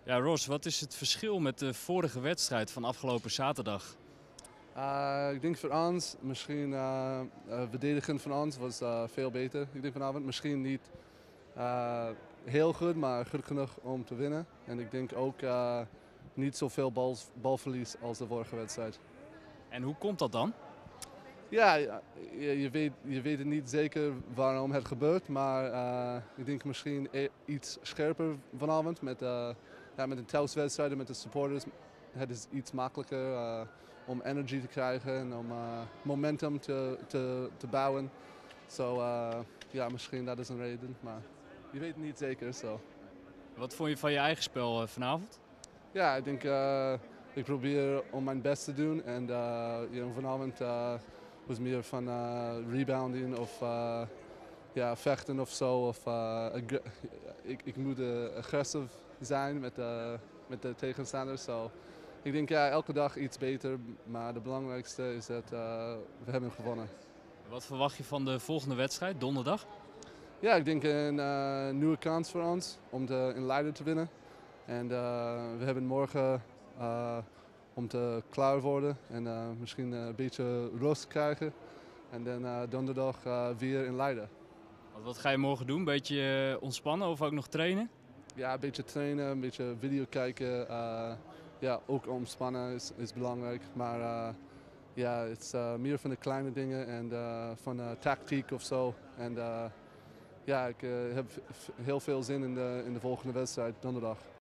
Ja, Ross, wat is het verschil met de vorige wedstrijd van afgelopen zaterdag? Ik denk voor ons, misschien verdedigen van ons was veel beter. Ik denk vanavond misschien niet heel goed, maar goed genoeg om te winnen. En ik denk ook niet zoveel balverlies als de vorige wedstrijd. En hoe komt dat dan? Ja, je weet het niet zeker waarom het gebeurt, maar ik denk misschien iets scherper vanavond met de thuiswedstrijden met de supporters. Het is iets makkelijker om energie te krijgen en om momentum te bouwen. Ja, misschien dat is een reden, maar je weet het niet zeker. Wat vond je van je eigen spel vanavond? Ja, ik denk ik probeer om mijn best te doen en vanavond was meer van rebounding of vechten of zo. Ik moet agressief zijn met de tegenstanders. Ik denk elke dag iets beter, maar het belangrijkste is dat we hebben gewonnen. Wat verwacht je van de volgende wedstrijd, donderdag? Ja, ik denk een nieuwe kans voor ons om in Leiden te winnen. En we hebben morgen om te klaar worden en misschien een beetje rust krijgen. En dan donderdag weer in Leiden. Wat ga je morgen doen? Een beetje ontspannen of ook nog trainen? Ja, een beetje trainen, een beetje video kijken. Ja, ook ontspannen is belangrijk. Maar ja, het is meer van de kleine dingen en van tactiek of zo. En ja, ik heb heel veel zin in de volgende wedstrijd donderdag.